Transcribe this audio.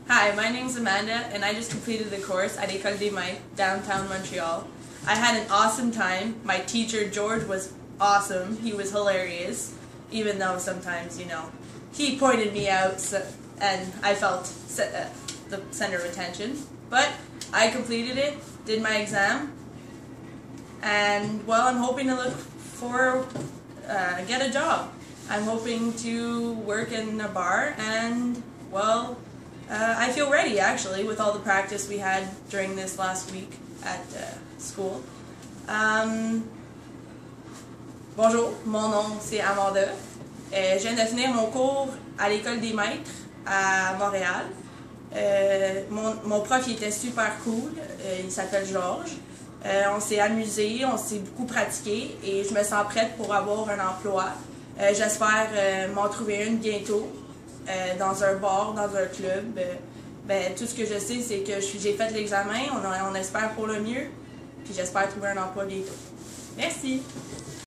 Hi, my name's Amanda, and I just completed the course at École des Maîtres, downtown Montreal. I had an awesome time. My teacher, George, was awesome. He was hilarious, even though sometimes, he pointed me out, and I felt the center of attention. But I completed it, did my exam, and, well, I'm hoping to look for, get a job. I'm hoping to work in a bar, and, well, I feel ready, actually, with all the practice we had during this last week at school. Bonjour, mon nom c'est Amanda. Je viens de finir mon cours à l'École des Maîtres à Montréal. Mon prof il était super cool, il s'appelle Georges. On s'est amusé, on s'est beaucoup pratiqué et je me sens prête pour avoir un emploi. J'espère m'en trouver une bientôt. Dans un bar, dans un club. Tout ce que je sais, c'est que j'ai fait l'examen, on espère pour le mieux, puis j'espère trouver un emploi bientôt. Merci!